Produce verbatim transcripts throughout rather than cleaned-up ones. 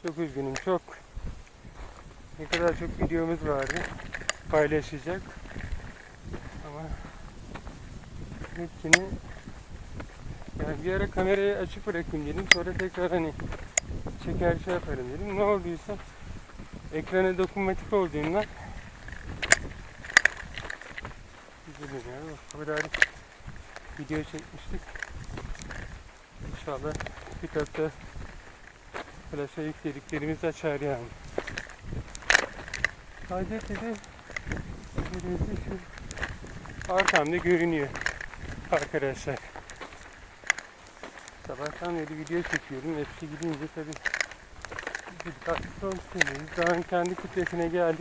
Çok üzgünüm, çok. Ne kadar çok videomuz vardı paylaşacak. Ama hepsini yani bir ara kamerayı açık bırakayım dedim. Sonra tekrar hani çeker şey yaparım dedim. Ne olduysa ekrana dokunmatik olduğundan üzüldüm ya. O kadar video çekmiştik. İnşallah TikTok'ta flaşa yüklediklerimiz açar yani. Hacette'de birisi şu arkamda görünüyor arkadaşlar. Sabahtan beri video çekiyorum. Hepsi gidince tabi dikkatli olmalıyız. Dağın kendi kütlesine geldik.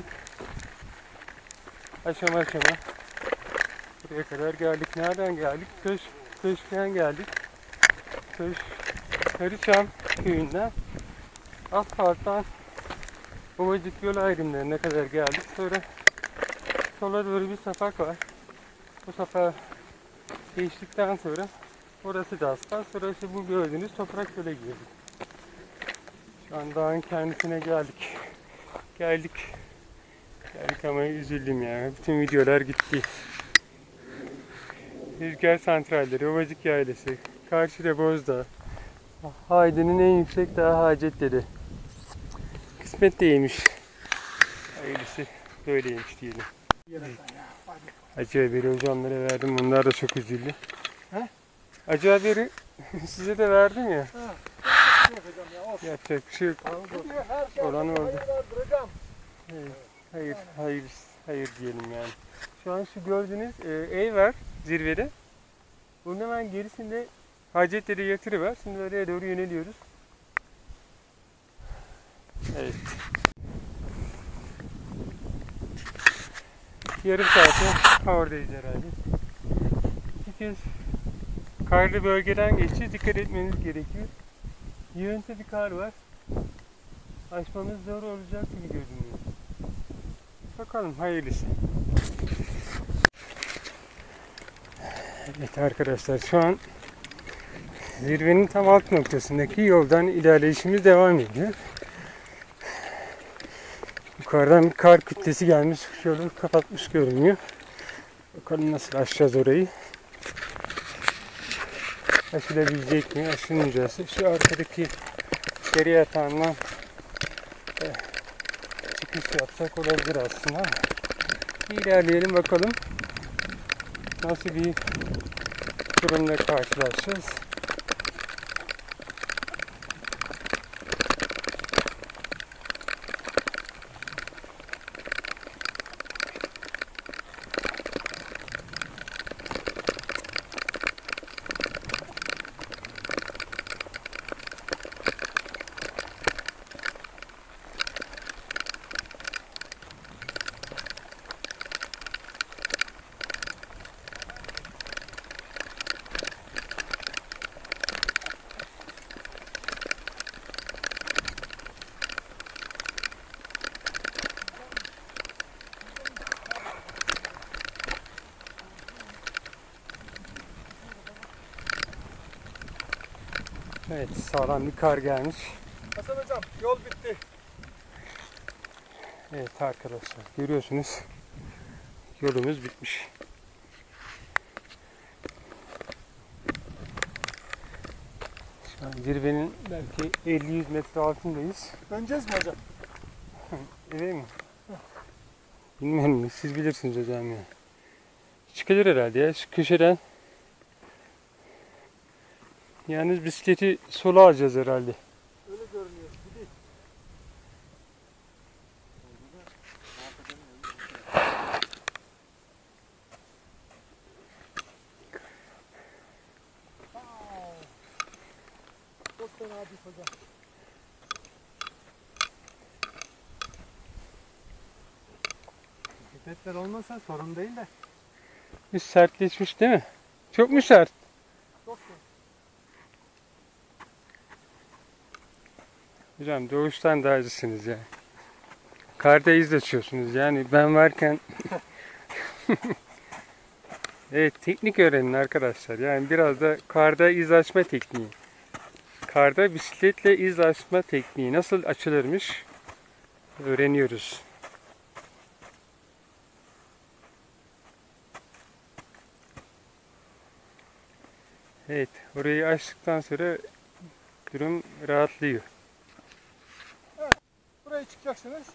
Aşama aşama buraya kadar geldik. Nereden geldik? Köş, Köşk'ten geldik. Köş, Karıçam köyünden asfalttan Ovacık yol ayrımlarına kadar geldik. Sonra sola doğru bir sapak var. Bu sapağı geçtikten sonra orası da asfalt. Sonra işte bu gördüğünüz toprak yola girdik. Şu an dağın kendisine geldik. Geldik. Geldik ama üzüldüm ya. Bütün videolar gitti. Rüzgar santralleri, Ovacık Yaylası, karşıda Bozdağ. Haydi'nin en yüksek dağı Hacettepe. Kısmet değilmiş. Hayırlısı böyleymiş diyelim. Acı haberi hocamlara verdim. Onlar da çok üzüldü. He? Acı haberi size de verdim ya. Ha, ya yapacak bir şey yok. Olan oldu. Evet, hayır, hayır, hayır diyelim yani. Şu an şu gördüğünüz e, ev var zirvede. Bunun hemen gerisinde Hacettepe yatırı var. Şimdi oraya doğru yöneliyoruz. Evet. Yarım saate oradayız herhalde. İki kez karlı bölgeden geçeceğiz. Dikkat etmeniz gerekiyor. Yığıntı bir kar var. Aşmamız zor olacak gibi görünüyor. Bakalım hayırlısı. Evet arkadaşlar, şu an zirvenin tam alt noktasındaki yoldan ilerleyişimiz devam ediyor. Yukarıdan bir kar kütlesi gelmiş, yolu kapatmış görünüyor. Bakalım nasıl aşacağız orayı. Aşılabilecek mi, aşılmayacağız. Şu arkadaki deri yatağından e, çıkış yapsak olabilir aslında. Bir ilerleyelim bakalım nasıl bir durumla karşılaşacağız. Evet, sağlam bir kar gelmiş. Hasan hocam, yol bitti. Evet arkadaşlar, görüyorsunuz yolumuz bitmiş. Şu an zirvenin belki elli yüz metre altındayız. Döneceğiz mi hocam? Eve mi? Bilmiyorum, siz bilirsiniz hocam ya. Çıkılır herhalde ya, şu köşeden. Yalnız bisikleti sola alacağız herhalde. Öyle görünüyor. Gidelim. Çok fena bir hocam. Pipetler olmasa sorun değil de. Bir sertleşmiş değil mi? Çok mu sert? Çok sert. Hocam doğuştan da acısınız ya. Karda iz açıyorsunuz yani ben varken. Evet, teknik öğrenin arkadaşlar. Yani biraz da karda iz açma tekniği. Karda bisikletle iz açma tekniği nasıl açılırmış öğreniyoruz. Evet, orayı açtıktan sonra durum rahatlıyor. Buraya çıkacaksınız.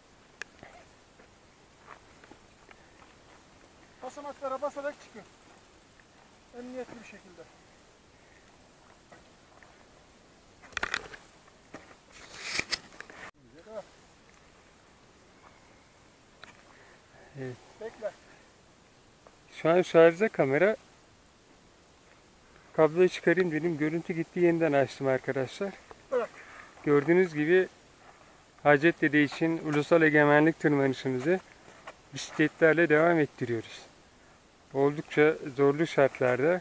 Basamaklara basarak çıkın. Emniyetli bir şekilde. Evet. Bekle. Şu an şarjda kamera. Kabloyu çıkarayım dedim. Görüntü gitti. Yeniden açtım arkadaşlar. Bırak. Gördüğünüz gibi Hacettepe için ulusal egemenlik tırmanışımızı bisikletlerle devam ettiriyoruz. Oldukça zorlu şartlarda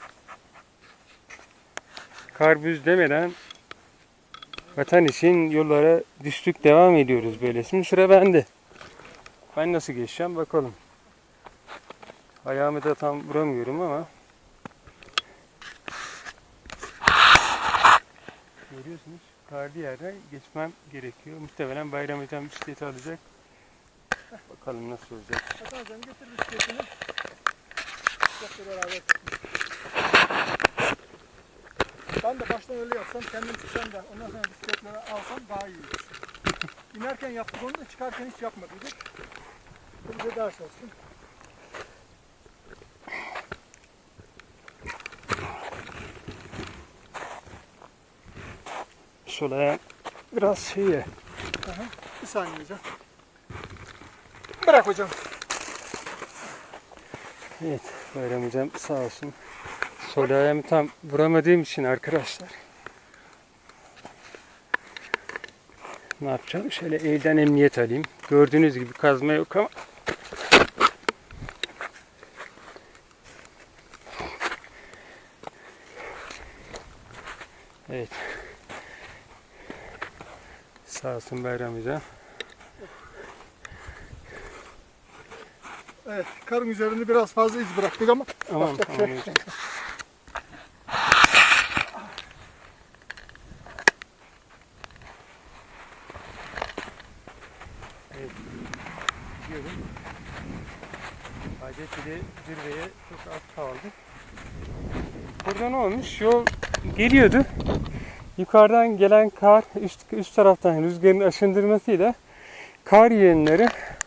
kar buz demeden vatan için yollara düştük, devam ediyoruz böyle. Şimdi sıra bende. Ben nasıl geçeceğim bakalım. Ayağımı da tam vuramıyorum ama görüyorsunuz, karlı yerden geçmem gerekiyor. Muhtemelen Bayram Hocam bisikleti alacak. Bakalım nasıl olacak. Hasan hocam getir bisikletini. Bisikletle beraber. Ben de baştan öyle yapsam, kendim çıksam da ondan sonra bisikletleri alsam daha iyi olur. İnerken yaptık onu da çıkarken hiç yapmadık. Bu bize ders olsun. Sol ayağım biraz şeye. Aha, bir saniye hocam. Bırak hocam. Evet, Bayram Hocam sağ olsun. Sol ayağımı tam vuramadığım için arkadaşlar. Ne yapacağım? Şöyle elden emniyet alayım. Gördüğünüz gibi kazma yok ama. Evet. Sağ olsun Bayram Hocam. Evet, karın üzerinde biraz fazla iz bıraktık ama Aman, yapacak aman şey yok. hocam. Evet. Gidiyorum. Hacettepe zirveye çok az kaldı. Burada ne olmuş? Yol geliyordu. Yukarıdan gelen kar üst, üst taraftan rüzgarın aşındırmasıyla kar yığınları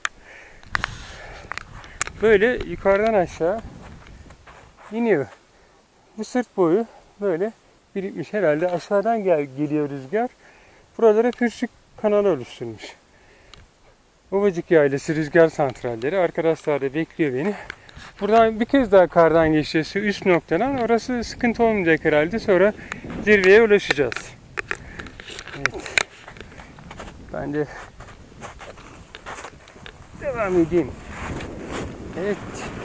böyle yukarıdan aşağı iniyor. Bu sırt boyu böyle birikmiş, herhalde aşağıdan gel, geliyor rüzgar. Buralara pürçük kanalı oluşturmuş. Ovacık Yaylası Rüzgar Santralleri. Arkadaşlar da bekliyor beni. Buradan bir kez daha kardan geçeceğiz şu üst noktadan. Orası sıkıntı olmayacak herhalde. Sonra zirveye ulaşacağız. Evet. Ben de devam edeyim. Evet.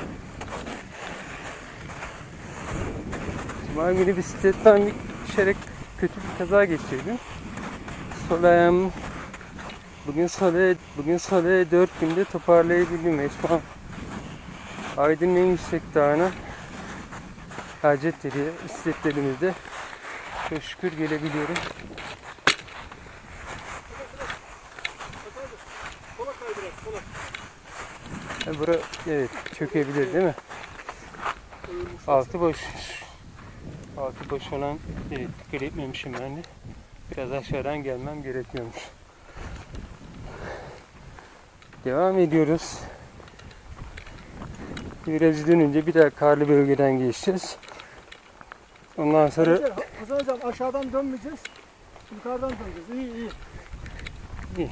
Cuma günü bisikletten düşerek kötü bir kaza geçirdim. Sol ayağım bugün salı bugün salı dört günde toparlayabildim. Şu Aydın'ın en yüksek dağına Hacettepe'ye bisikletlerimizde çok şükür gelebiliyorum. Sola kay biraz, sola. Yani bura evet çökebilir değil mi? Altı boş. Altı boş olan evet, dikkat etmemişim ben de. Biraz aşağıdan gelmem gerekiyormuş. Devam ediyoruz. Virajı dönünce bir daha karlı bölgeden geçeceğiz. Ondan sonra Önce, Hasan hocam aşağıdan dönmeyeceğiz. Yukarıdan döneceğiz. İyi iyi. iyi.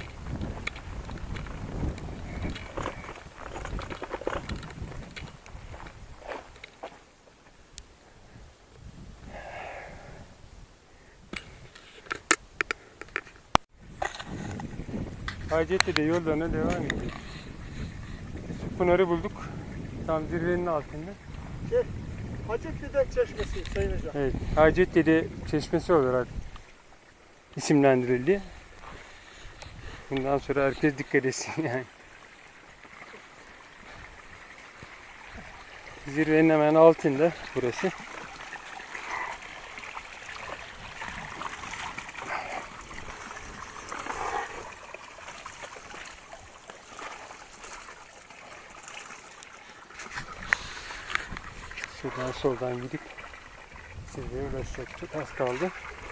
Hacettepe yollarına devam ediyoruz. Pınar'ı bulduk. Tam zirvenin altında. Şey, Hacettepe Çeşmesi Sayın Hocam. Evet, Hacettepe Çeşmesi olarak isimlendirildi. Bundan sonra herkes dikkat etsin yani. Zirvenin hemen altında burası. Şuradan soldan gidip zirveye ulaşacak. Çok az kaldı.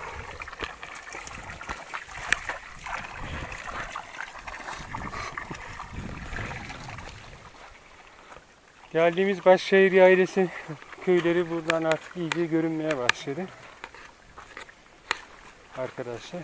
Geldiğimiz Başşehir Yaylası köyleri buradan artık iyice görünmeye başladı. Arkadaşlar.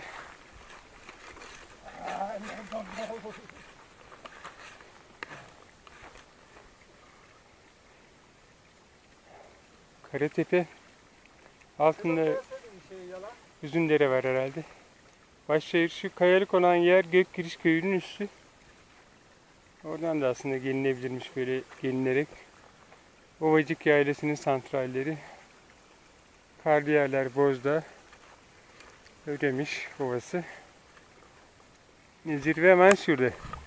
Karatepe altında Üzümdere var herhalde. Başşehir şu kayalık olan yer Gökgiriş Köyü'nün üstü. Oradan da aslında gelinebilirmiş böyle gelinerek. Ovacık Yaylası'nın santralleri. Karlı yerler Bozda. Ödemiş Ovası. Zirve hemen şurada.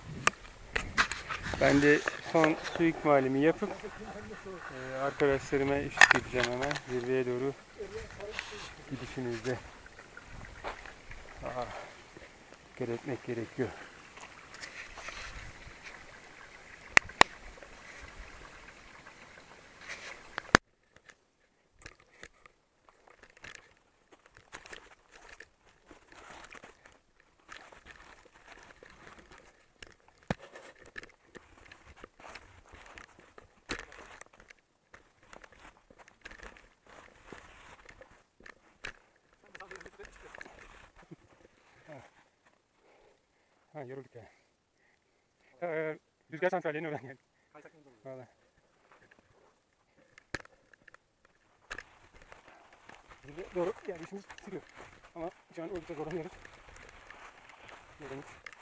Ben de son su ikmalimi yapıp e, arkadaşlarıma eşlik edeceğim hemen zirveye doğru gidişimizde. Aa, dikkat etmek gerekiyor. Ha, yorulduk ya. Ee, rüzgar santrallerine oradan geldik. Valla. Zirve doğru yerleşimiz sürüyor. Ama şu an oldukça zorlanıyoruz. Yolumuz.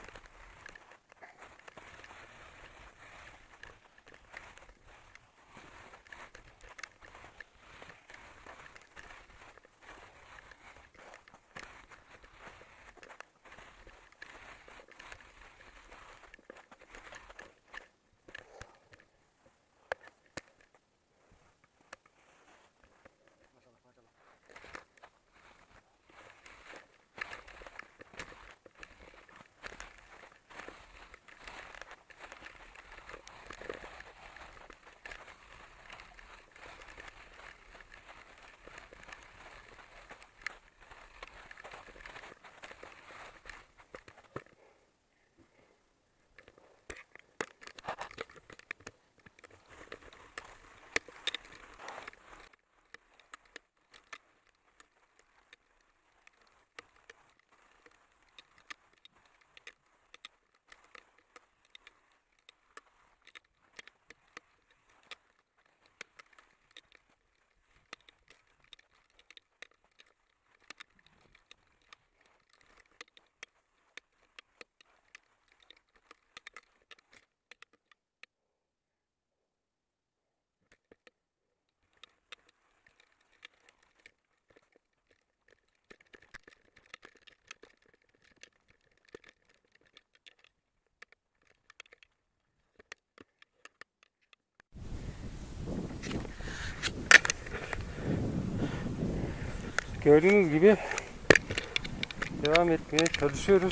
Gördüğünüz gibi devam etmeye çalışıyoruz.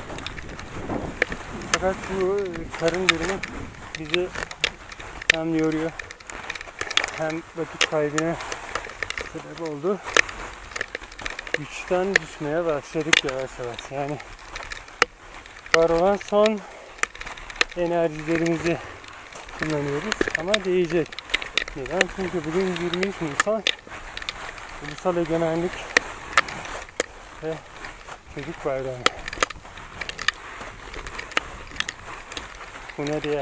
Fakat bu karın durumu bizi hem yoruyor hem vakit kaybına sebep oldu. Güçten düşmeye başladık yavaş yavaş. Yani var olan son enerjilerimizi kullanıyoruz ama değecek. Neden? Çünkü bugün yirmi üç Nisan Ulusal Egemenlik ve Çocuk Bayramı. Buna değer.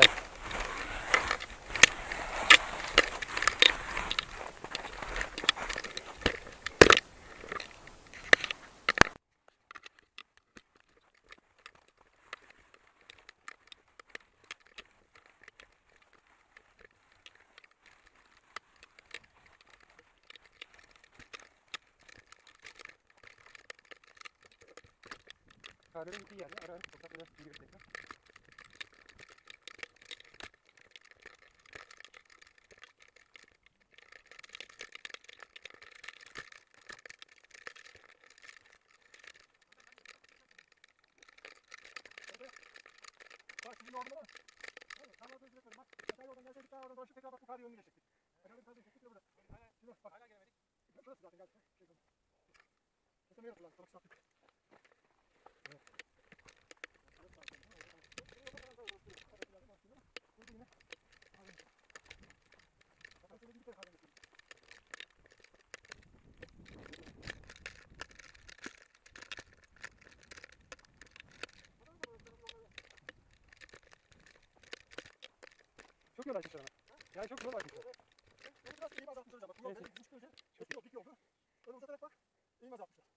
Karların bir yerde ara ara sokaklara giriyor tekrar. Bak şimdi orada var. Evet, tam orada izliyorum. Bak, aşağı yoldan gelseydik daha oradan dolaşıp tekrar bak bu kar yolunu geçecektik. Herhalde bir kar geçecektik de burada. Şimdi bak. Hala gelemedik. Burası zaten geldi. Şey oldu. Mesela ne yapılan? Balık sattık. Evet. Burada yine. Bakın şöyle bir kere kahve yapayım. Çok yol açmışlar ama. Yani çok yol açmışlar. Bunu biraz eğim azaltmışlar hocam. Bak, bu yol benim buçuk önce eski yol, dik yoldu. Öyle uzatarak bak, eğim azaltmışlar.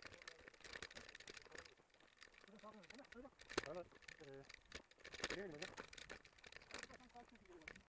Şurada sağ olun, değil mi? Şöyle bak. Valla eee bilemedim hocam.